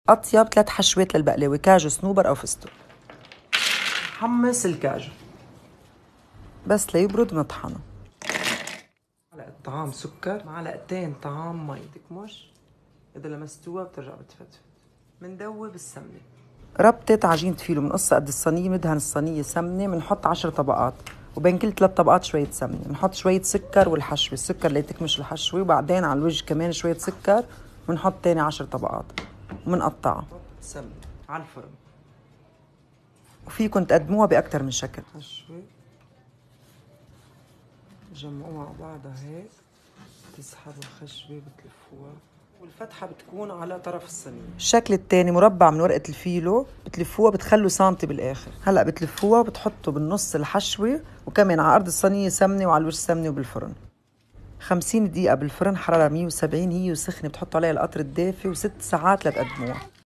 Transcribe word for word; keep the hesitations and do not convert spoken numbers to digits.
أطيب ثلاث حشوات للبقلاوة، كاجو، صنوبر أو فستق. حمص الكاجو بس ليبرد بنطحنه. معلقة طعام سكر، معلقتين طعام مي تكمش، إذا لمستوها بترجع بتفتفت. مندوب السمنة. ربطة عجينة فيلو بنقصها قد الصينية، بندهن الصينية سمنة، بنحط عشر طبقات وبين كل ثلاث طبقات شوية سمنة، بنحط شوية سكر والحشوة، السكر ليتكمش الحشوة، وبعدين على الوجه كمان شوية سكر، بنحط تاني عشر طبقات وبنقطعها. سمنة على الفرن. وفيكن تقدموها بأكتر من شكل. حشوة جمعوها مع بعضها هيك، تسحبوا الخشبة بتلفوها والفتحة بتكون على طرف الصينية. الشكل الثاني مربع من ورقة الفيلو، بتلفوها بتخلوا سامتي بالآخر. هلأ بتلفوها وبتحطوا بالنص الحشوة وكمان على أرض الصينية سمنة وعلى الوجه سمنة وبالفرن. خمسين دقيقة بالفرن حرارة مية وسبعين، هي وسخنة، بتحطوا عليها القطر الدافي وست ساعات لتقدموها.